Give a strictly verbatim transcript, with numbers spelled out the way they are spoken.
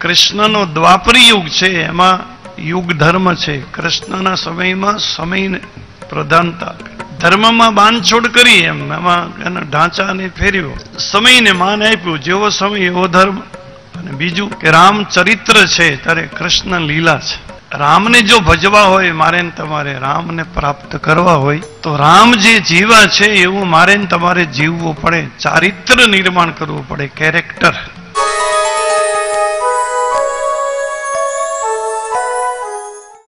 કૃષ્ણનો દ્વાપરી યુગ છે, એમાં યુગ ધર્મ છે. કૃષ્ણના સમયમાં સમય પ્રધાનતા, ધર્મમાં બાંધછોડ કરી, એમ એમાં એના ઢાંચાને ફેરવ્યો, સમયને માન આપ્યું, જેવો સમય એવો ધર્મ. અને બીજું કે રામચરિત્ર છે ત્યારે કૃષ્ણ લીલા છે. રામને જો ભજવા હોય, મારે ને તમારે રામને પ્રાપ્ત કરવા હોય તો રામ જે જીવા છે એવું મારે ને તમારે જીવવું પડે, ચારિત્ર નિર્માણ કરવું પડે, કેરેક્ટર.